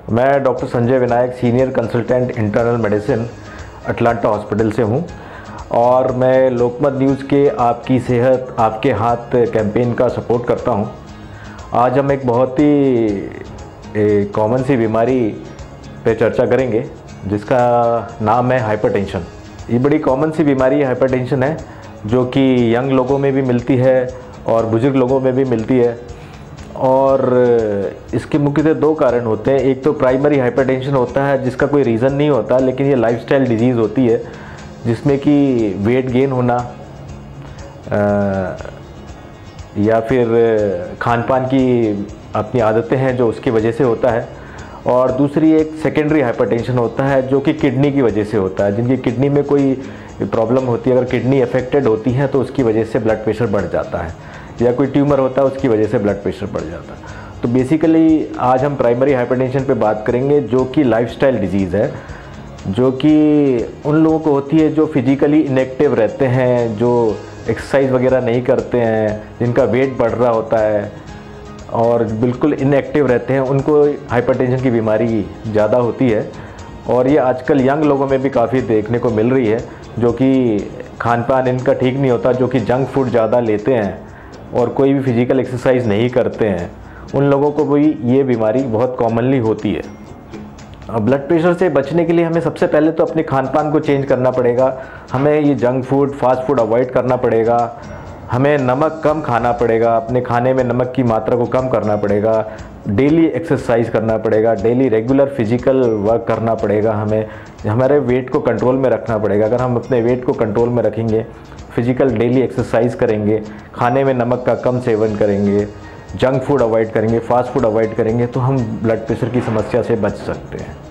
मैं doctor Sanjay Vinayak, senior consultant internal medicine, Atlanta hospital से हूँ और मैं लोकमत न्यूज़ के आपकी सेहत आपके हाथ कैंपेन का सपोर्ट करता हूँ। आज हम एक बहुत ही कॉमन सी बीमारी पे चर्चा करेंगे जिसका नाम है हाइपरटेंशन। ये बड़ी कॉमन सी बीमारी हाइपरटेंशन है जो कि यंग लोगों में भी मिलती है और बुजुर्ग लोगों में भी मिलती है। और इसके मुख्यतः दो कारण होते हैं। एक तो प्राइमरी हाइपरटेंशन होता है जिसका कोई रीज़न नहीं होता, लेकिन ये लाइफस्टाइल डिजीज़ होती है जिसमें कि वेट गेन होना या फिर खान पान की अपनी आदतें हैं जो उसकी वजह से होता है। और दूसरी एक सेकेंडरी हाइपरटेंशन होता है जो कि किडनी की वजह से होता है, जिनकी किडनी में कोई प्रॉब्लम होती है। अगर किडनी अफेक्टेड होती है तो उसकी वजह से ब्लड प्रेशर बढ़ जाता है, या कोई ट्यूमर होता है उसकी वजह से ब्लड प्रेशर बढ़ जाता है। तो बेसिकली आज हम प्राइमरी हाइपरटेंशन पे बात करेंगे जो कि लाइफस्टाइल डिजीज़ है, जो कि उन लोगों को होती है जो फिजिकली इनएक्टिव रहते हैं, जो एक्सरसाइज वगैरह नहीं करते हैं, जिनका वेट बढ़ रहा होता है और बिल्कुल इनएक्टिव रहते हैं, उनको हाइपरटेंशन की बीमारी ज़्यादा होती है। और ये आजकल यंग लोगों में भी काफ़ी देखने को मिल रही है, जो कि खान पान इनका ठीक नहीं होता, जो कि जंक फूड ज़्यादा लेते हैं और कोई भी फिजिकल एक्सरसाइज नहीं करते हैं, उन लोगों को भी ये बीमारी बहुत कॉमनली होती है। ब्लड प्रेशर से बचने के लिए हमें सबसे पहले तो अपने खान पान को चेंज करना पड़ेगा। हमें ये junk food, fast food avoid करना पड़ेगा। हमें नमक कम खाना पड़ेगा, अपने खाने में नमक की मात्रा को कम करना पड़ेगा। डेली एक्सरसाइज करना पड़ेगा, डेली रेगुलर फिजिकल वर्क करना पड़ेगा। हमें हमारे वेट को कंट्रोल में रखना पड़ेगा। अगर हम अपने वेट को कंट्रोल में रखेंगे, फिजिकल डेली एक्सरसाइज करेंगे, खाने में नमक का कम सेवन करेंगे, जंक फूड अवॉइड करेंगे, फास्ट फूड अवॉइड करेंगे, तो हम ब्लड प्रेशर की समस्या से बच सकते हैं।